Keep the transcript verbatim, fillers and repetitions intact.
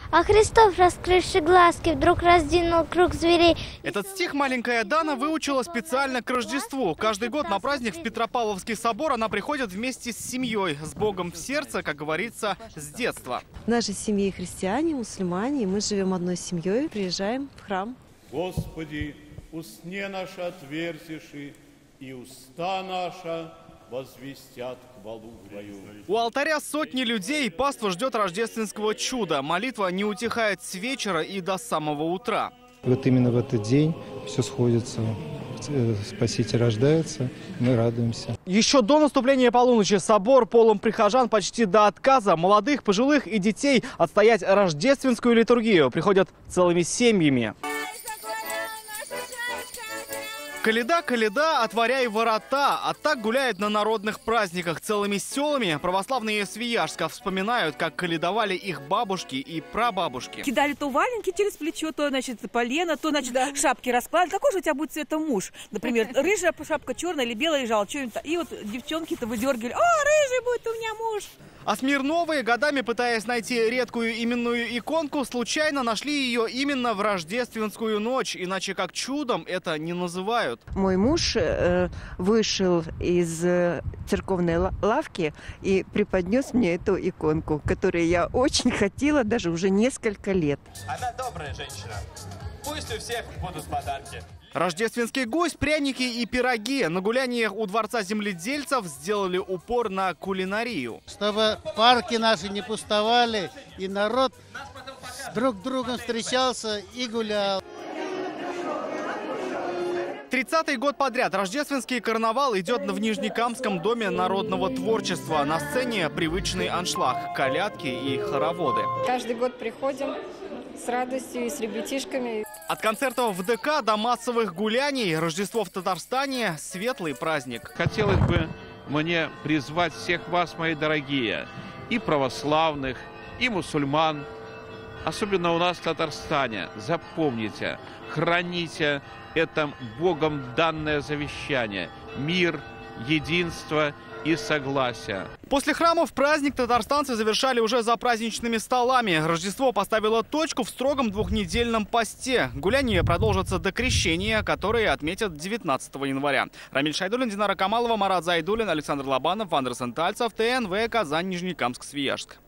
А Христос, раскрывший глазки, вдруг раздвинул круг зверей. Этот стих маленькая Дана выучила специально к Рождеству. Каждый год на праздник в Петропавловский собор она приходит вместе с семьей, с Богом в сердце, как говорится, с детства. В нашей семье христиане, мусульмане, и мы живем одной семьей, приезжаем в храм. Господи, устне наши отверзиши, и уста наша возвестят хвалу Твою. У алтаря сотни людей, паства ждет рождественского чуда. Молитва не утихает с вечера и до самого утра. Вот именно в этот день все сходится. Спаситель рождается, мы радуемся. Еще до наступления полуночи собор полон прихожан почти до отказа. Молодых, пожилых и детей отстоять рождественскую литургию приходят целыми семьями. Коляда, коляда, отворяй ворота. А так гуляют на народных праздниках целыми селами. Православные Свияжска вспоминают, как колядовали их бабушки и прабабушки. Кидали то валенки через плечо, то, значит, полено, то, значит, да. шапки раскладывали. Какой же у тебя будет цвета муж? Например, рыжая шапка черная или белая лежала. И вот девчонки-то выдергивали. О, рыжий будет у меня муж. А Смирновые, годами пытаясь найти редкую именную иконку, случайно нашли ее именно в рождественскую ночь. Иначе как чудом это не называют. Мой муж э, вышел из э, церковной лавки и преподнес мне эту иконку, которую я очень хотела даже уже несколько лет. Она добрая женщина. Пусть у всех будут подарки. Рождественский гость, пряники и пироги. На гуляниях у Дворца земледельцев сделали упор на кулинарию. Чтобы парки наши не пустовали, и народ друг с другом встречался и гулял. тридцатый год подряд рождественский карнавал идет в Нижнекамском доме народного творчества. На сцене привычный аншлаг, колядки и хороводы. Каждый год приходим с радостью и с ребятишками. От концертов в ДК до массовых гуляний Рождество в Татарстане – светлый праздник. Хотелось бы мне призвать всех вас, мои дорогие, и православных, и мусульман, особенно у нас в Татарстане. Запомните, храните это Богом данное завещание – мир, единство и согласие. После храмов праздник татарстанцы завершали уже за праздничными столами. Рождество поставило точку в строгом двухнедельном посте. Гуляния продолжатся до крещения, которые отметят девятнадцатого января. Рамиль Шайдуллин, Динара Камалова, Марат Зайдуллин, Александр Лобанов, Андерсон Тальцев, ТНВ, Казань, Нижнекамск, Свияжск.